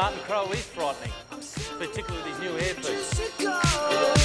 Martin Crowe is frightening, particularly with his new hairpiece.